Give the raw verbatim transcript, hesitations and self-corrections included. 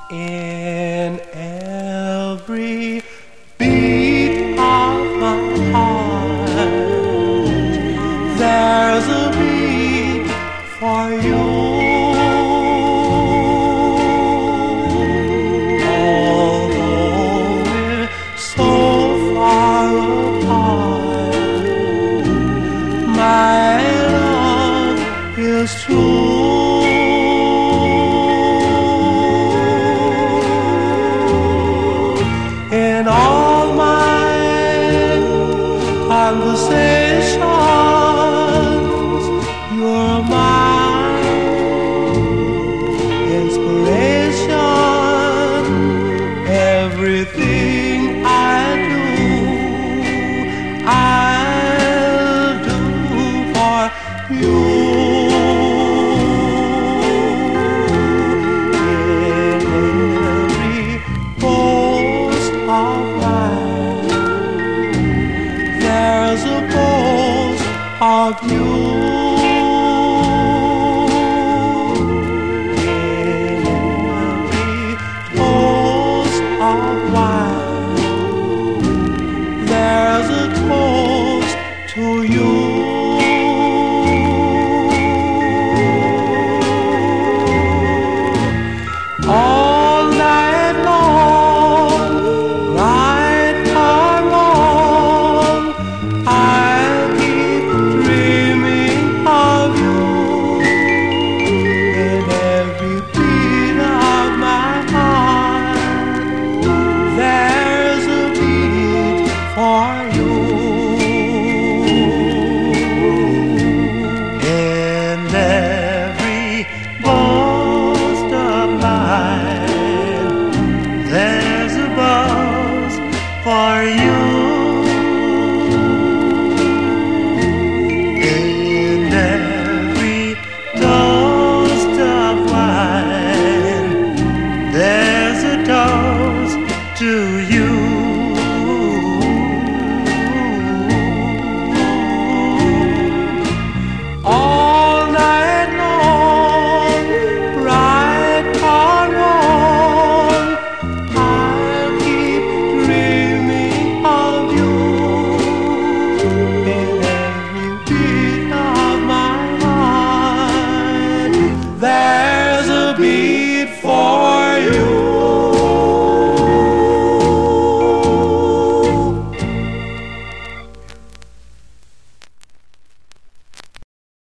In every beat of my heart, there's a beat for you. Although we're so far apart, my love is true. In all my conversations, you're my inspiration. Everything I do, I'll do for you. There's a post of you. In every toast of wine, there's a toast to you. All night long, right or wrong, I'll keep dreaming of you. In every beat of my heart, there's a beat for you. In every boast of mine, there's a buzz for you. In every toast of wine, there's a toast to you. All night long, right or wrong, I'll keep dreaming of you. In every beat of my heart, there's a beat for